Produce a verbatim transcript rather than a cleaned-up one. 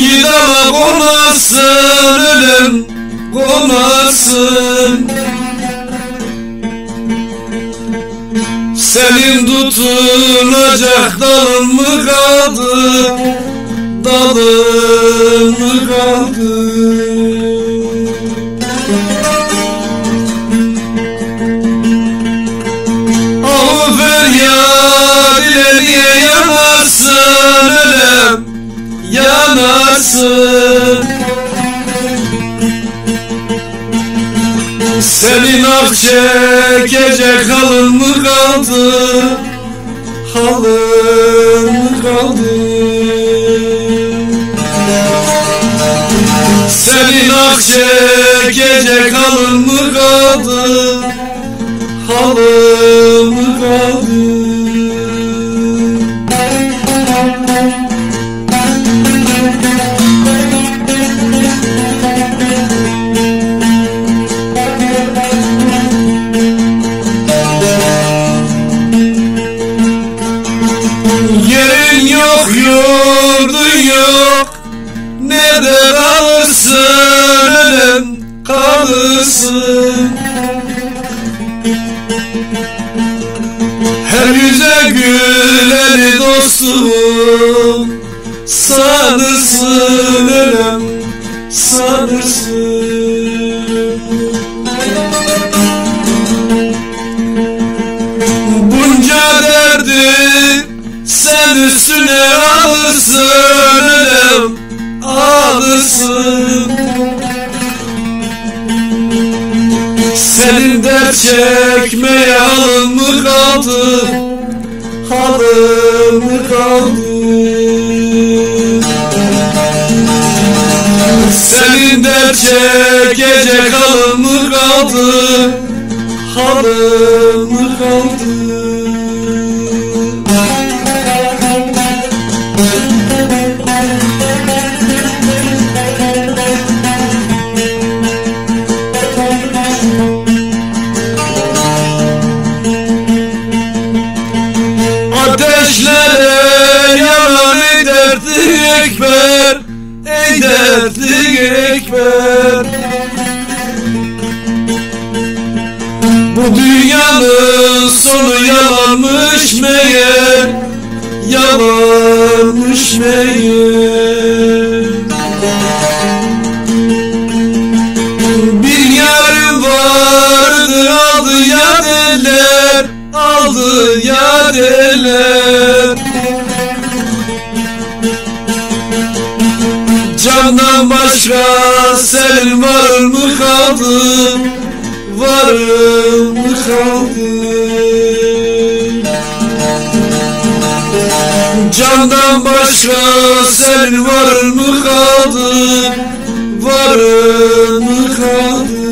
hangi dala konasın ölüm konasın? Senin tutunacak dalın mı kaldı, dalın mı kaldı? Ah feryat ile niye yanarsın ölüm, yanarsın? Senin ak çekecek halın mı kaldı, halın mı kaldı? Senin ak çekecek halın mı kaldı, halın mı kaldı? Yerin yok, yurdun yok, nerede kalırsın ölüm, kalırsın? Her yüze güleni dostum sanırsın ölüm, sanırsın. Bunca derdi sen üstüne alırsın ölüm, alırsın. Senin dert çekmeye halın mı kaldı, halın mı kaldı? Senin dert çekecek halın mı kaldı, halın mı kaldı? Ateşlere yanan ey dertli ekber, ey dertli ekber. Bu dünyanın sonu yalanmış meğer, yalanmış meğer. Bir yarım vardı aldı ya eller, aldı ya eller. Candan başka senin varın mı kaldı, varın mı kaldı? Candan başka senin varın mı kaldı, varın mı kaldı?